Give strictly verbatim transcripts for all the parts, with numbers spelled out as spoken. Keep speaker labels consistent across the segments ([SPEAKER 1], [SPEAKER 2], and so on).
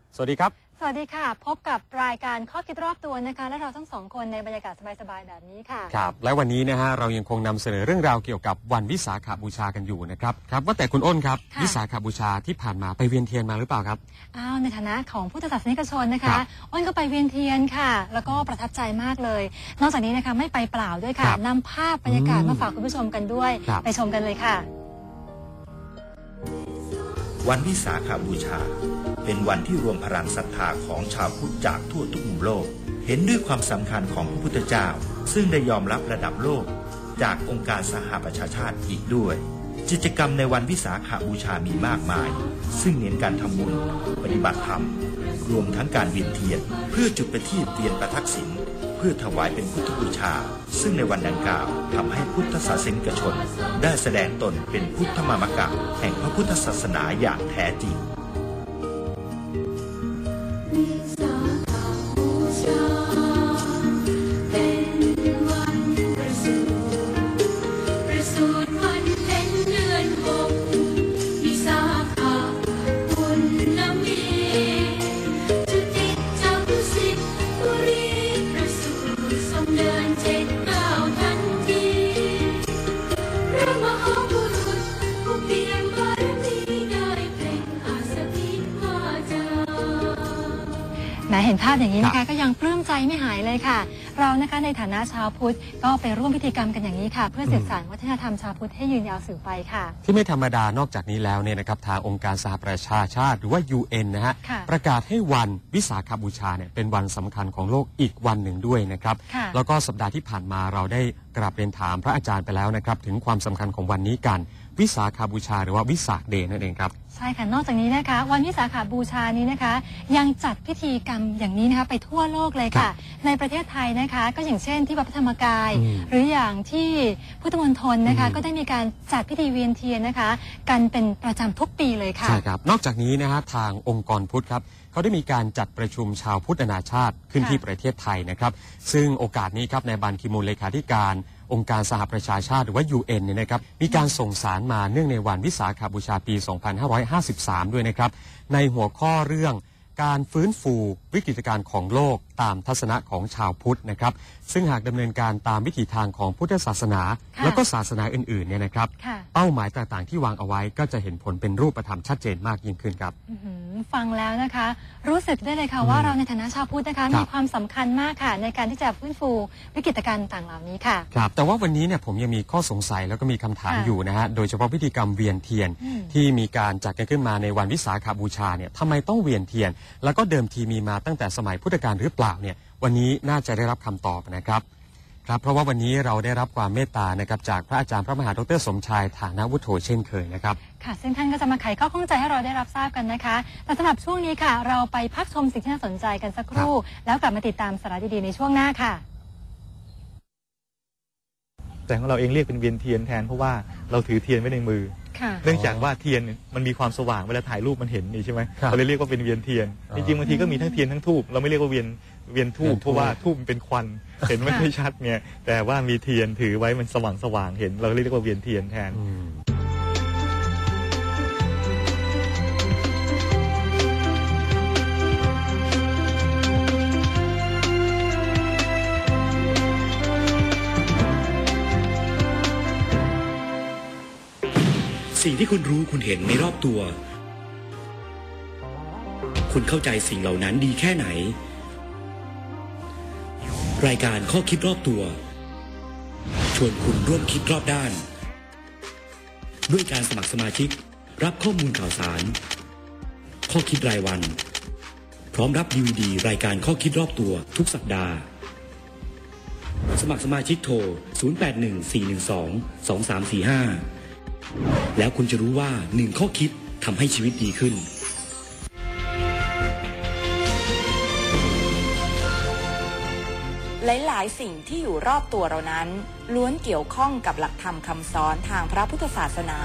[SPEAKER 1] สวัสดีครับ
[SPEAKER 2] สวัสดีค่ะพบกับรายการข้อคิดรอบตัวนะคะและเราทั้งสองคนในบรรยากาศสบายๆแบบนี้ค่ะ
[SPEAKER 1] ครับและวันนี้นะฮะเรายังคงนำเสนอเรื่องราวเกี่ยวกับวันวิสาขบูชากันอยู่นะครับครับว่าแต่คุณอ้นครับวิสาขบูชาที่ผ่านมาไปเวียนเทียนมาหรือเปล่าครับ
[SPEAKER 2] อ้าวในฐานะของพุทธศาสนิกชนนะคะอ้นก็ไปเวียนเทียนค่ะแล้วก็ประทับใจมากเลยนอกจากนี้นะคะไม่ไปเปล่าด้วยค่ะนำภาพบรรยากาศมาฝากคุณผู้ชมกันด้วยไปชมกันเลยค่ะ
[SPEAKER 3] วันวิสาขบูชาเป็นวันที่รวมพลังศรัทธาของชาวพุทธจากทั่วทุกมุมโลกเห็นด้วยความสำคัญของพระพุทธเจ้าซึ่งได้ยอมรับระดับโลกจากองค์การสหประชาชาติอีกด้วยกิจกรรมในวันวิสาขบูชามีมากมายซึ่งเน้นการทำบุญปฏิบัติธรรมรวมทั้งการเวียนเทียนเพื่อจุดประทีปเวียนประทักษิณเพื่อถวายเป็นพุทธบูชาซึ่งในวันดังกล่าวทำให้พุทธศาสนิกชนได้แสดงตนเป็นพุทธมามกะแห่งพระพุทธศาสนาอย่างแท้จริง
[SPEAKER 2] แม้เห็นภาพอย่างนี้นะคะก็ยังปลื้มใจไม่หายเลยค่ะเรานะคะในฐานะชาวพุทธก็ไปร่วมพิธีกรรมกันอย่างนี้ค่ะเพื่อสืบสานวัฒนธรรมชาวพุทธให้ยืนยาวสืบไปค่ะ
[SPEAKER 1] ที่ไม่ธรรมดานอกจากนี้แล้วเนี่ยนะครับทางองค์การสหประชาชาติหรือว่า ยู เอ็น นะฮะประกาศให้วันวิสาขบูชาเนี่ยเป็นวันสำคัญของโลกอีกวันหนึ่งด้วยนะครับแล้วก็สัปดาห์ที่ผ่านมาเราได้กราบเรียนถามพระอาจารย์ไปแล้วนะครับถึงความสำคัญของวันนี้กันวิสาขบูชาหรือว่าวิสาขเดย์นั่นเองครับ
[SPEAKER 2] ใช่ค่ะนอกจากนี้นะคะวันวิสาขบูชานี้นะคะยังจัดพิธีกรรมอย่างนี้นะคะไปทั่วโลกเลยค่ะในประเทศไทยนะคะก็อย่างเช่นที่วัดพระธรรมกายหรืออย่างที่พุทธมณฑลนะคะก็ได้มีการจัดพิธีเวียนเทียนนะคะกันเป็นประจำทุกปีเลยค่ะ
[SPEAKER 1] ใช่ครับนอกจากนี้นะฮะทางองค์กรพุทธครับเขาได้มีการจัดประชุมชาวพุทธนานาชาติขึ้นที่ประเทศไทยนะครับซึ่งโอกาสนี้ครับในบันคิมูลเลขาธิการองค์การสหประชาชาติหรือว่า ยู เอ็น เนี่ยนะครับมีการส่งสารมาเนื่องในวันวิสาขบูชาปี สองพันห้าร้อยห้าสิบสาม ด้วยนะครับในหัวข้อเรื่องการฟื้นฟูวิกฤตการณ์ของโลกตามทัศนะของชาวพุทธนะครับซึ่งหากดำเนินการตามวิถีทางของพุทธศาสนาแล้วก็ศาสนาอื่นๆเนี่ยนะครับเป้าหมายต่างๆที่วางเอาไว้ก็จะเห็นผลเป็นรูปธรรมชัดเจนมากยิ่งขึ้นครับ
[SPEAKER 2] ฟังแล้วนะคะรู้สึกได้เลยค่ะว่าเราในฐานะชาวพุทธนะคะมีความสำคัญมากค่ะในการที่จะฟื้นฟูวิกฤตการณ์ต่างเหล่านี้ค่ะ
[SPEAKER 1] ครับแต่ว่าวันนี้เนี่ยผมยังมีข้อสงสัยแล้วก็มีคำถามอยู่นะฮะโดยเฉพาะพิธีกรรมเวียนเทียนที่มีการจัดกันขึ้นมาในวันวิสาขบูชาเนี่ยทำไมต้องเวียนเทียนแล้วก็เดิมทีมีมาตั้งแต่สมัยพุทธกาลหรือเปล่าเนี่ยวันนี้น่าจะได้รับคำตอบนะครับครับเพราะว่าวันนี้เราได้รับความเมตตานะครับจากพระอาจารย์พระมหาดรสมชายฐานะวุฒโธเช่นเคยนะครับ
[SPEAKER 2] ค่ะซึ่งท่านก็จะมาไขข้อข้องใจให้เราได้รับทราบกันนะคะแต่สำหรับช่วงนี้ค่ะเราไปพักชมสิ่งที่น่าสนใจกันสักครู่แล้วกลับมาติดตามสาระดีๆในช่วงหน้าค่ะ
[SPEAKER 4] แต่ของเราเองเรียกเป็นเวียนเทียนแทนเพราะว่าเราถือเทียนไว้ในมือเนื่องจากว่าเทียนมันมีความสว่างเวลาถ่ายรูปมันเห็นนี่ใช่ไหมเราเลยเรียกว่าเป็นเวียนเทียนจริงๆบางทีก็มีทั้งเทียนทั้งธูปเราไม่เรียกว่าเวียนเวียนธูปเพราะว่าธูปมันเป็นควันเห็นไม่ค่อยชัดไงแต่ว่ามีเทียนถือไว้มันสว่างสว่างเห็นเราเรียกว่าเวียนเทียนแทน
[SPEAKER 5] สิ่งที่คุณรู้คุณเห็นในรอบตัวคุณเข้าใจสิ่งเหล่านั้นดีแค่ไหนรายการข้อคิดรอบตัวชวนคุณร่วมคิดรอบด้านด้วยการสมัครสมาชิกรับข้อมูลข่าวสารข้อคิดรายวันพร้อมรับ ดี วี ดี รายการข้อคิดรอบตัวทุกสัปดาห์สมัครสมาชิกโทรศูนย์ แปด หนึ่ง สี่ หนึ่ง สอง สอง สาม สี่ ห้าแล้วคุณจะรู้ว่าหนึ่งข้อคิดทำให้ชีวิตดีขึ้น
[SPEAKER 6] หลายๆสิ่งที่อยู่รอบตัวเรานั้นล้วนเกี่ยวข้องกับหลักธรรมคำสอนทางพระพุทธศาสนา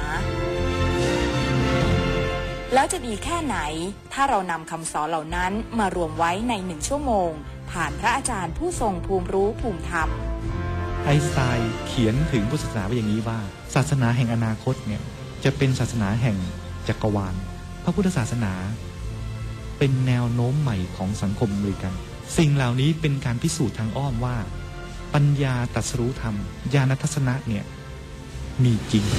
[SPEAKER 6] แล้วจะดีแค่ไหนถ้าเรานำคำสอนเหล่านั้นมารวมไว้ในหนึ่งชั่วโมงผ่านพระอาจารย์ผู้ทรงภูมิรู้ภูมิธรรม
[SPEAKER 4] ไอน์สไตน์เขียนถึงพุทธศาสนาไว้อย่างนี้ว่าศาสนาแห่งอนาคตเนี่ยจะเป็นศาสนาแห่งจักรวาลพระพุทธศาสนาเป็นแนวโน้มใหม่ของสังคมอเมริกันสิ่งเหล่านี้เป็นการพิสูจน์ทางอ้อมว่าปัญญาตรัสรู้ธรรมญาณทัศนะเนี่ยมีจริง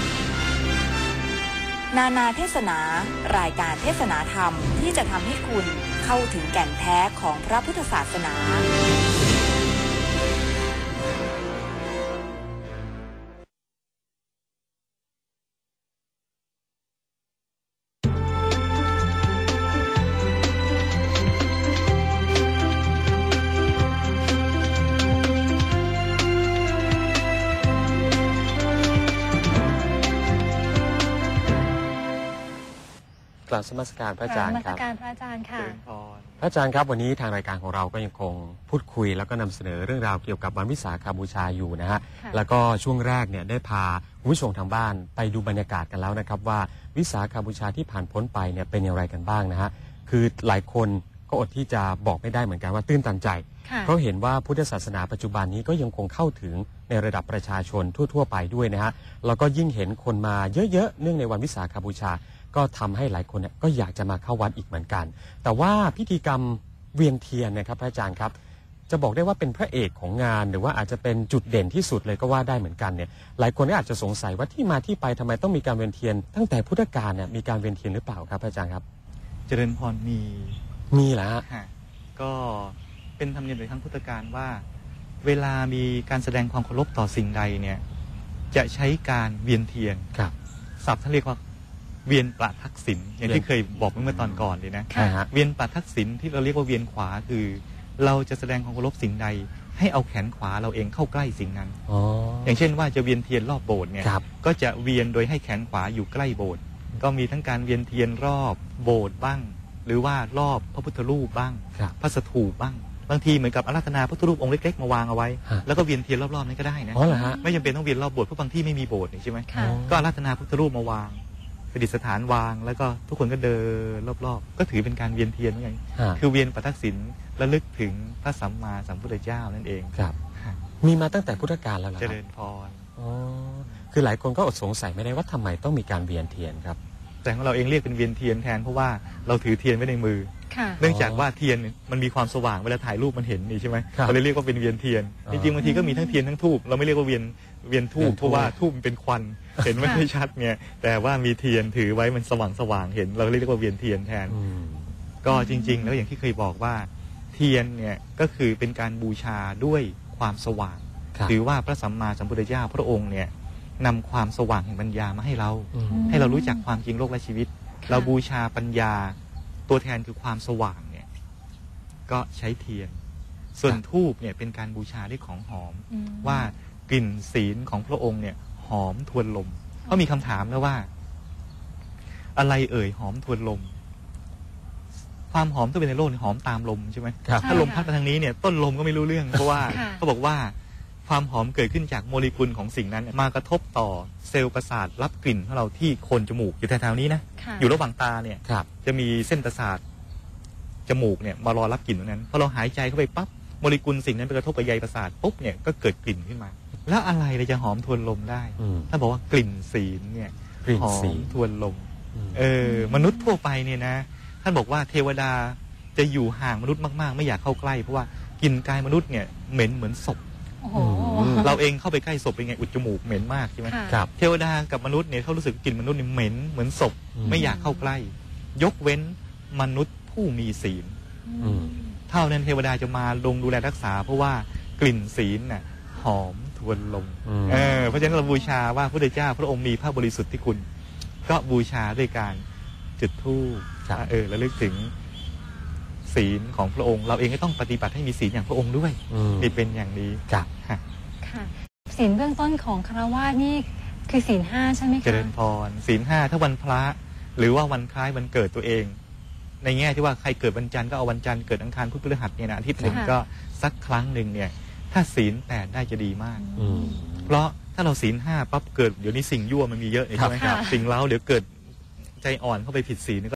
[SPEAKER 6] นานาเทศนา รายการเทศนาธรรมที่จะทำให้คุณเข้าถึงแก่นแท้ของพระพุทธศาสนาก
[SPEAKER 1] ราบนมัสการพระอาจารย์ครับ
[SPEAKER 2] กราบนมัสการพระอาจารย์ค่ะ
[SPEAKER 1] พระอาจารย์ครับวันนี้ทางรายการของเราก็ยังคงพูดคุยแล้วก็นำเสนอเรื่องราวเกี่ยวกับวันวิสาขบูชาอยู่นะฮะแล้วก็ช่วงแรกเนี่ยได้พาคุณผู้ชมทางบ้านไปดูบรรยากาศกันแล้วนะครับว่าวิสาขบูชาที่ผ่านพ้นไปเนี่ยเป็นอย่างไรกันบ้างนะฮะคือหลายคนก็อดที่จะบอกไม่ได้เหมือนกันว่าตื้นตันใจเพราะเห็นว่าพุทธศาสนาปัจจุบันนี้ก็ยังคงเข้าถึงในระดับประชาชนทั่วๆไปด้วยนะฮะแล้วก็ยิ่งเห็นคนมาเยอะๆเนื่องในวันวิสาขบูชาก็ทำให้หลายคนเนี่ยก็อยากจะมาเข้าวัดอีกเหมือนกันแต่ว่าพิธีกรรมเวียนเทียนนะครับพระอาจารย์ครับจะบอกได้ว่าเป็นพระเอกของงานหรือว่าอาจจะเป็นจุดเด่นที่สุดเลยก็ว่าได้เหมือนกันเนี่ยหลายคนก็อาจจะสงสัยว่าที่มาที่ไปทำไมต้องมีการเวียนเทียนตั้งแต่พุทธกาลเนี่ยมีการเวียนเทียนหรือเปล่าครับพระอาจารย์ครับ
[SPEAKER 4] เจริญพรมี
[SPEAKER 1] มีแหละฮะ
[SPEAKER 4] ก็เป็นธรรมเนียมในครั้งพุทธกาลว่าเวลามีการแสดงความเคารพต่อสิ่งใดเนี่ยจะใช้การเวียนเทียน
[SPEAKER 1] ครับ
[SPEAKER 4] ศัพท์ท่านเรียกว่าเวียนประทักษิณอย่างที่เคยบอกเมื่อตอนก่อนเลยนะเวียนประทักษิณที่เราเรียกว่าเวียนขวาคือเราจะแสดงความเคารพสิ่งใดให้เอาแขนขวาเราเองเข้าใกล้สิ่งนั้น
[SPEAKER 1] อ,
[SPEAKER 4] อย่างเช่นว่าจะเวียนเทียนรอบโบสถ์เนี่ยก็จะเวียนโดยให้แขนขวาอยู่ใกล้โบสถ์ก็มีทั้งการเวียนเทียนรอบโบสถ์บ้างหรือว่ารอบพระพุทธรูปบ้างพระสถูปบ้างบางทีเหมือนกับอาราธนาพระพุทธรูปองค์เล็กๆมาวางเอาไว้แล้วก็เวียนเทียนรอบๆนั้นก็ได้นะไม่จำเป็นต้องเวียนรอบโบสถ์เพราะบางที่ไม่มีโบสถ์ใช่ไหมก็อาราธนาพระพุทธรูปมาวางประดิษฐานวางแล้วก็ทุกคนก็เดินรอบๆก็ถือเป็นการเวียนเทียนเหมือนกันคือเวียนประทักษิณระลึกถึงพระสัมมาสัมพุทธเจ้านั่นเอง
[SPEAKER 1] ครับมีมาตั้งแต่พุทธกาลแล้วเหรอ
[SPEAKER 4] เจริญพร
[SPEAKER 1] อ๋อคือหลายคนก็อดสงสัยไม่ได้ว่าทำไมต้องมีการเวียนเทียนครับ
[SPEAKER 4] แต่ของเราเองเรียกเป็นเวียนเทียนแทนเพราะว่าเราถือเทียนไว้ในมือเนื่องจากว่าเทียนมันมีความสว่างเวลาถ่ายรูปมันเห็นนี่ใช่ไหมเราเลยเรียกว่าเป็นเวียนเทียนจริงๆบางทีก็มีทั้งเทียนทั้งธูปเราไม่เรียกว่าเวียนเวียนธูปเพราะว่าธูปมันเป็นควันเห็นไม่ค่อยชัดเนี่ยแต่ว่ามีเทียนถือไว้มันสว่างสว่างเห็นเราเรียกว่าเวียนเทียนแทนก็จริงๆแล้วอย่างที่เคยบอกว่าเทียนเนี่ยก็คือเป็นการบูชาด้วยความสว่างถือว่าพระสัมมาสัมพุทธเจ้าพระองค์เนี่ยนำความสว่างแห่งปัญญามาให้เราให้เรารู้จักความจริงโลกและชีวิตเราบูชาปัญญาตัวแทนคือความสว่างเนี่ยก็ใช้เทียนส่วนธูปเนี่ยเป็นการบูชาด้วยของหอมว่ากลิ่นศีลของพระองค์เนี่ยหอมทวนลมก็มีคำถามแล้วว่าอะไรเอ่ยหอมทวนลมความหอมตัวเป็นในโลกหอมตามลมใช่ไหมถ้าลมพัดมาทางนี้เนี่ยต้นลมก็ไม่รู้เรื่องเพราะว่าเขาบอกว่าความหอมเกิดขึ้นจากโมเลกุลของสิ่งนั้นมากระทบต่อเซลล์ประสาทรับกลิ่นของเราที่โคนจมูกอยู่แถวๆนี้นะอยู่ระหว่างตาเนี่ยจะมีเส้นประสาทจมูกเนี่ยมารอรับกลิ่นตรงนั้นพอเราหายใจเข้าไปปั๊บโมเลกุลสิ่งนั้นไปกระทบกับใยประสาทปุ๊บเนี่ยก็เกิดกลิ่นขึ้นมาแล้วอะไรเลยจะหอมทวนลมได้ถ้าบอกว่ากลิ่นศีลเนี่ยหอมทวนลมเออมนุษย์ทั่วไปเนี่ยนะท่านบอกว่าเทวดาจะอยู่ห่างมนุษย์มากๆไม่อยากเข้าใกล้เพราะว่ากลิ่นกายมนุษย์เนี่ยเหม็นเหมือนศพเราเองเข้าไปใกล้ศพเป็นไงอุดจมูกเหม็นมากใช่ไหมครับเทวดากับมนุษย์เนี่ยเขารู้สึกกลิ่นมนุษย์เนี่ยเหม็นเหมือนศพไม่อยากเข้าใกล้ยกเว้นมนุษย์ผู้มีศีลเท่านั้นเทวดาจะมาลงดูแลรักษาเพราะว่ากลิ่นศีลน่ะหอมทวนลมเออเพราะฉะนั้นเราบูชาว่าพระพุทธเจ้าพระองค์มีพระบริสุทธิ์ที่คุณก็บูชาด้วยการจุดธูปเออระลึกถึงศีลของพระองค์เราเองก็ต้องปฏิบัติให้มีศีลอย่างพระองค์ด้วยนี่เป็นอย่างนี้
[SPEAKER 1] ครับ
[SPEAKER 2] ค่ะศีลเบื้องต้นของฆราวาสนี่คือศีลห้าใช่ไหมคะ
[SPEAKER 4] เจริญพรศีลห้าถ้าวันพระหรือว่าวันคล้ายวันเกิดตัวเองในแง่ที่ว่าใครเกิดวันจันทร์ก็เอาวันจันทร์เกิดอังคารพุธพฤหัสเนี่ยนะอาทิตย์หนึ่งก็สักครั้งหนึ่งเนี่ยถ้าศีลแปดได้จะดีมากเพราะถ้าเราศีลห้าปั๊บเกิดเดี๋ยวนี้สิ่งยั่วมันมีเยอะใช่ไหมครับสิ่งเล้าเดี๋ยวเกิดใจอ่อนเข้าไปผิดศีล